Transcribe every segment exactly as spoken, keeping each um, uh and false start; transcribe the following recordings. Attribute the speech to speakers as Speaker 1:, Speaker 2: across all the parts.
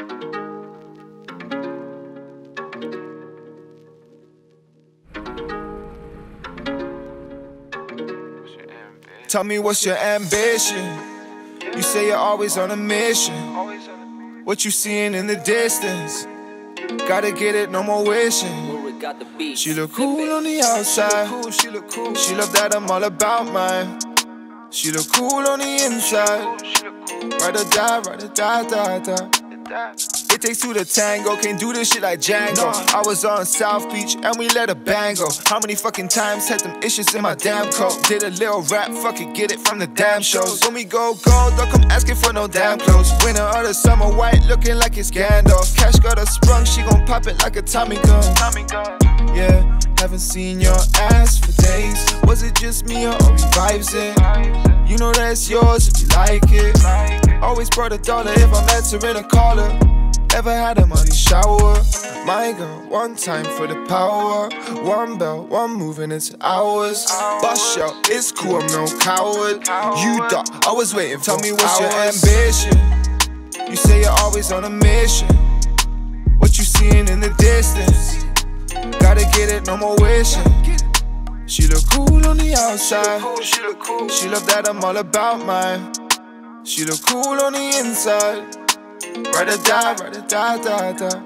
Speaker 1: Tell me what's your ambition? You say you're always on a mission. What you seeing in the distance? Gotta get it, no more wishing. She look cool on the outside. She love that I'm all about mine. She look cool on the inside. Ride or die, ride or die, die, die. It takes two to tango, can't do this shit like Django. I was on South Beach and we let a bang go. How many fucking times had them issues in my damn coat? Did a little rap, fuck it, get it from the damn shows. When we go gold, don't come asking for no damn clothes. Winter or the summer, white looking like it's Gandalf. Cash got her sprung, she gon' pop it like a Tommy gun. Tommy gun. Yeah, haven't seen your ass for days. Was it just me or are we vibes in? You know that's yours if you like it. Always brought a dollar if I met her in a collar. Ever had a money shower? My girl, one time for the power. One bell, one move and it's hours. Bust out, it's cool, I'm no coward. You thought I was waiting for Tell me what's hours. Your ambition? You say you're always on a mission. What you seeing in the distance? Gotta get it, no more wishing. She look cool on the outside. She love that I'm all about mine. She look cool on the inside. Ride or die, ride or die, die, die.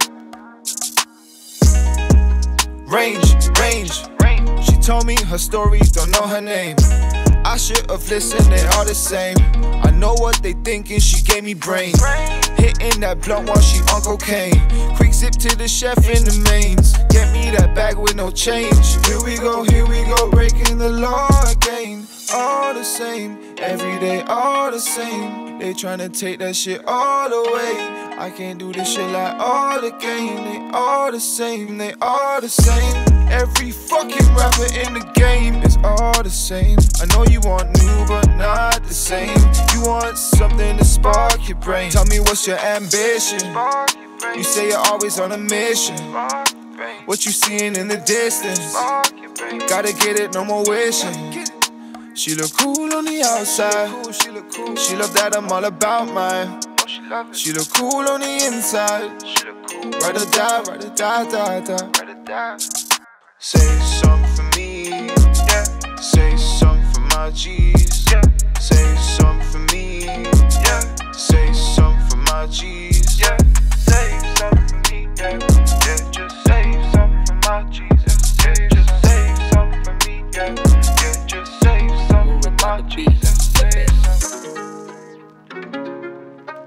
Speaker 1: Range, range. She told me her stories, don't know her name. I should've listened, they all the same. I know what they thinking, she gave me brain. Hitting that blunt while she on cocaine. Quick zip to the chef in the mains. Get me that bag with no change. Here we go, here we go, breaking the law again. All the same, every day all the same. They tryna take that shit all away. I can't do this shit like all again. They all the same, they all the same. Every fucking rapper in the game is all the same. I know you want new but not the same. You want something to spark your brain. Tell me what's your ambition? You say you're always on a mission. What you seeing in the distance? Gotta get it, no more wishing. She look cool on the outside. She love that I'm all about mine. She look cool on the inside. Ride or die, ride or die, die, die. Say something for me, yeah. Say something for my G's, yeah. Say something for me, yeah. Say something for my G's, yeah. Say something for me, yeah. Yeah, just say something for my G's, yeah. Just say something for me, yeah. Yeah, just say something for my G's, say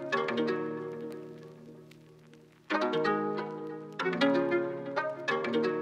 Speaker 1: something.